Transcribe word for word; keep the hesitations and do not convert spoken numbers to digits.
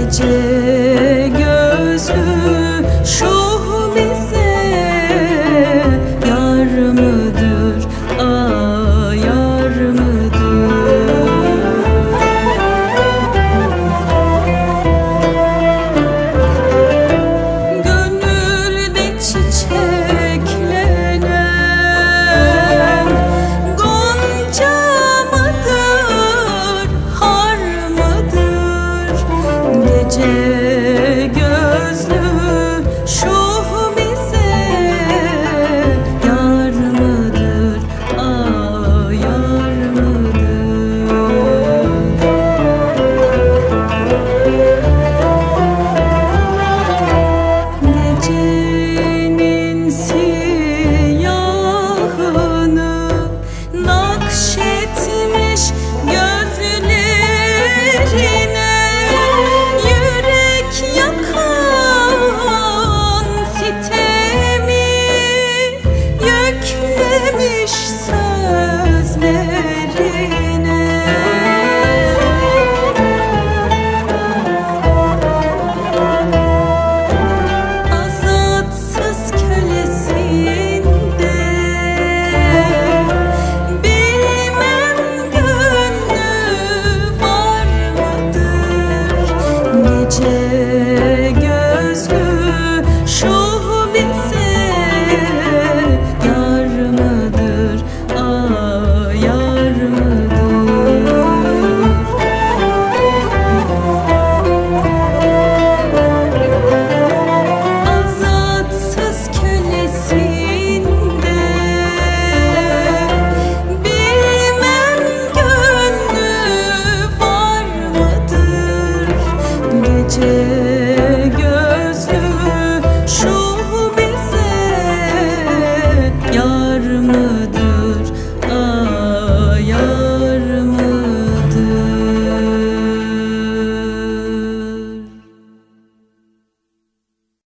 Gece gözlü şu bize yar mıdır, ah yar mıdır? Gönülde çiçeklenen gonca mıdır, har mıdır? Gece gözlü şu bize yar mıdır, ah yar mıdır? Gecenin siyahını nakşetmiş gözlerine, yürek yakan sitemi yüklemiş sözlerine. Azatsız kölesinde bilmem gönlü var mıdır? Gece